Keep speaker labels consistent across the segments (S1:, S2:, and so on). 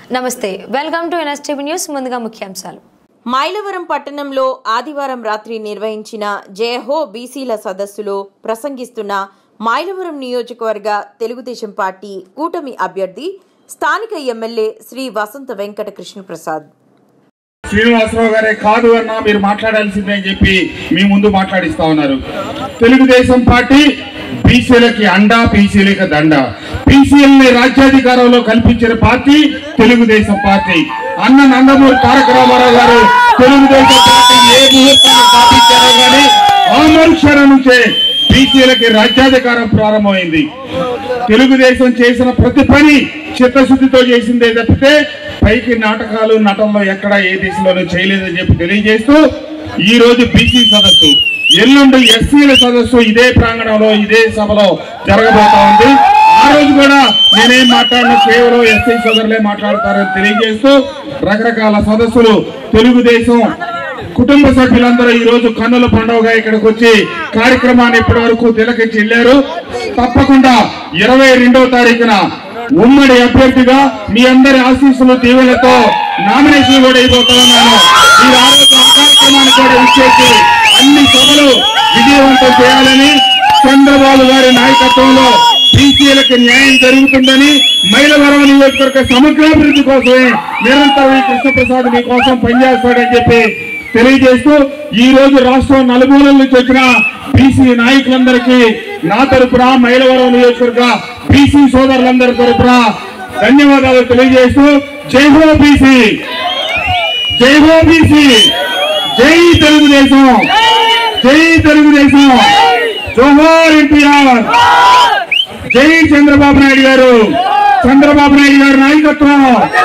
S1: నమస్తే, welcome to NSTV news. ముందుగా ముఖ్యాంశాలు.
S2: మైలవరం పట్టణంలో ఆదివారం రాత్రి నిర్వహించిన జయహో బీసీల సదస్సులో ప్రసంగిస్తున్న మైలవరం నియోజకవర్గ తెలుగుదేశం పార్టీ కూటమి అభ్యర్థి స్థానిక ఎమ్మెల్యే శ్రీ వసంత వెంకట కృష్ణ ప్రసాద్.
S3: శ్రీనివాసరావు గారే కాదు అన్నా మీరు మాట్లాడాల్సిందే అని చెప్పి మీ ముందు మాట్లాడిస్తా ఉన్నారు. తెలుగుదేశం పార్టీ బీసీలకి అండా, బీసీలకి దండ. బీసీలని రాజ్యాధికారంలో కల్పించిన పార్టీ తెలుగుదేశం పార్టీ. అన్న నందమూరి తారక రామారావు గారు తెలుగుదేశం పార్టీ ఏ ముహూర్తాన్ని స్థాపించారో కానీ ఆ మరుక్షణం నుంచే బీసీలకి రాజ్యాధికారం ప్రారంభమైంది. తెలుగుదేశం చేసిన ప్రతి పని చిత్తశుద్ధితో చేసిందే తప్పితే పైకి నాటకాలు నటనలో ఎక్కడ ఏ దేశంలోనూ చేయలేదని చెప్పి తెలియజేస్తూ ఈ రోజు బీసీ సదస్సు, ఎల్లుండి ఎస్సీల సదస్సు ఇదే ప్రాంగణంలో ఇదే సభలో జరగబోతా ఉంది. ఆ రోజు కూడా నేనేం మాట్లాడినా కేవలం ఎస్సీ సోదరులే మాట్లాడతారని తెలియజేస్తూ రకరకాల సదస్సులు తెలుగుదేశం కుటుంబ సభ్యులందరూ ఈ రోజు కన్నుల పండుగగా ఇక్కడికి వచ్చి కార్యక్రమాన్ని ఇప్పటి వరకు తిలకించి వెళ్ళారు. తప్పకుండా 22వ తారీఖున ఉమ్మడి అభ్యర్థిగా మీ అందరి ఆశీస్సులు దీవెనలతో నామినేషన్ కూడా అయిపోతా ఉన్నాను. మీరు ఆ రోజు ఆ కార్యక్రమాన్ని కూడా ఇచ్చేసి అన్ని సభలు విజయవంతం చేయాలని, చంద్రబాబు గారి నాయకత్వంలో బీసీలకు న్యాయం జరుగుతుందని, మైలవరం నియోజకవర్గ సమగ్రాభివృద్ధి కోసమే నిరంతరం కృష్ణప్రసాద్ మీ కోసం పనిచేస్తాడని చెప్పి తెలియజేస్తూ ఈ రోజు రాష్ట్రం నలుమూలల నుంచి వచ్చిన బీసీ నాయకులందరికీ నా తరపున, మైలవరం నియోజకవర్గ బీసీ సోదరులందరి తరపున ధన్యవాదాలు తెలియజేస్తూ జై హో బీసీ, జై హో బీసీ, జై తెలుగుదేశం, జై తెలుగుదేశం, జోహార్ ఎన్టీఆర్, జై చంద్రబాబు నాయుడు గారు, చంద్రబాబు నాయుడు గారి నాయకత్వం,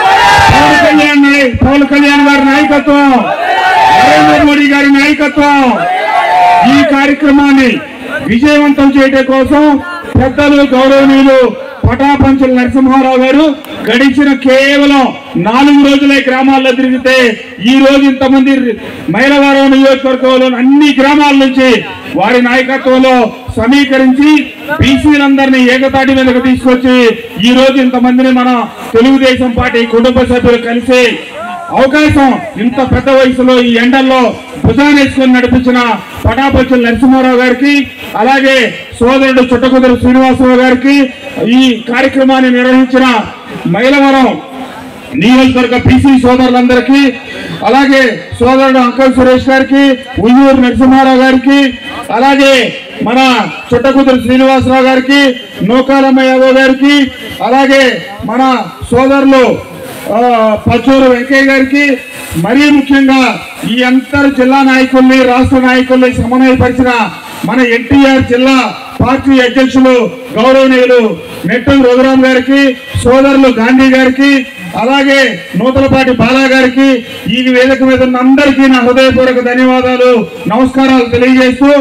S3: పవన్ కళ్యాణ్ గారి నాయకత్వం, నరేంద్ర మోడీ గారి నాయకత్వం. ఈ కార్యక్రమాన్ని విజయవంతం చేయడం కోసం పెద్దలు గౌరవనీయులు పటాపంచుల నరసింహారావు గారు గడిచిన కేవలం 4 రోజులే గ్రామాల్లో తిరిగితే ఈ రోజు ఇంతమంది మైలవరం నియోజకవర్గంలో అన్ని గ్రామాల నుంచి వారి నాయకత్వంలో సమీకరించి బీసీలందరినీ ఏకతాటి మీదకు తీసుకొచ్చి ఈ రోజు ఇంతమందిని మన తెలుగుదేశం పార్టీ కుటుంబ సభ్యులు కలిసి అవకాశం, ఇంత పెద్ద వయసులో ఈ ఎండల్లో భుజానేసుకొని నడిపించిన పటాపంచుల నరసింహారావు గారికి, అలాగే సోదరుడు చుట్టకుదురు శ్రీనివాసరావు గారికి, ఈ కార్యక్రమాన్ని నిర్వహించిన మైలవరం నియోజకవర్గ బీసీ సోదరులందరికీ, అలాగే సోదరుడు అంకల్ సురేష్ గారికి, ఉయ్యూరు నరసింహారావు గారికి, అలాగే మన చుట్టకుదురు శ్రీనివాసరావు గారికి, నూకాలమ్మ యాదవ్ గారికి, అలాగే మన సోదరులు పచ్చూరు వెంకయ్య గారికి, మరీ ముఖ్యంగా ఈ అంతర్ జిల్లా నాయకుల్ని, రాష్ట్ర నాయకుల్ని సమన్వయపరిచిన మన ఎన్టీఆర్ జిల్లా పార్టీ అధ్యక్షులు గౌరవనీయులు నెట్టూరు రఘురామ్ గారికి, సోదరులు గాంధీ గారికి, అలాగే నూతలపాటి బాలా గారికి, ఈ వేదిక మీద ఉన్న అందరికీ నా హృదయపూర్వక ధన్యవాదాలు, నమస్కారాలు తెలియజేస్తూ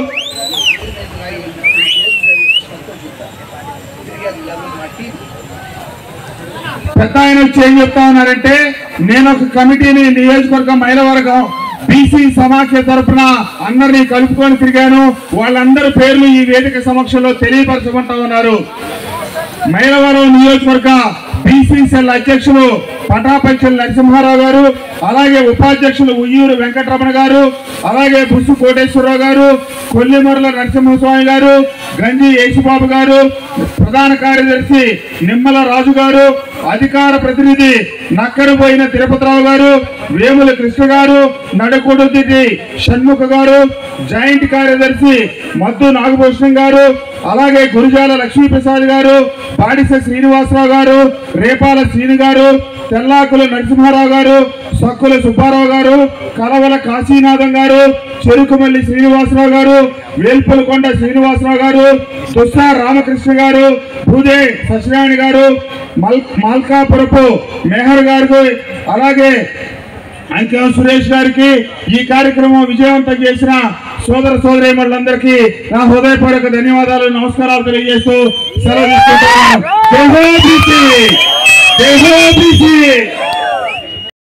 S3: పెద్ద ఆయన వచ్చి ఏం చెప్తా ఉన్నారంటే, నేను ఒక కమిటీని నియోజకవర్గం మైలవరం బీసీ సమాఖ్య తరఫున అందరినీ కలుపుకొని తిరిగాను, వాళ్ళందరి పేర్లు ఈ వేదిక సమక్షంలో తెలియపరచమంటా ఉన్నారు. మైలవరం నియోజకవర్గ బీసీ సెల్ అధ్యక్షులు పటాపంచుల నరసింహారావు గారు, అలాగే ఉపాధ్యక్షులు ఉయ్యూరు వెంకటరమణ గారు, అలాగే బుస్సు కోటేశ్వరరావు గారు, కొల్లిమర్ల నరసింహస్వామి గారు, గంజి యేసుబాబు గారు, ప్రధాన కార్యదర్శి నిమ్మల రాజు గారు, అధికార ప్రతినిధి నక్కరబోయిన తిరుపతిరావు గారు, వేముల కృష్ణ గారు, నడుకొడుతి షణ్ముఖ గారు, జాయింట్ కార్యదర్శి మద్దు నాగభూషణం గారు, అలాగే గురుజాల లక్ష్మీప్రసాద్ గారు, బాడిస శ్రీనివాసరావు గారు, రేపాల శ్రీను గారు, తెల్లాకుల నరసింహారావు గారు, సక్కుల సుబ్బారావు గారు, కలవల కాశీనాథం గారు, చెరుకుమల్లి శ్రీనివాసరావు గారు, వేల్పులకొండ శ్రీనివాసరావు గారు, తుస్సా రామకృష్ణ గారు, భూదే సత్యనారాయణ గారు, మల్కాపురపు మెహర్ గారు, అలాగే అంకె సురేష్ గారికి, ఈ కార్యక్రమం విజయవంతం చేసిన సోదర సోదరీమణులందరికీ నా హృదయపూర్వక ధన్యవాదాలు, నమస్కారాలు తెలియజేస్తూ సెలవు తీసుకుంటున్నాను. జై హో బీసీ, జై హో బీసీ.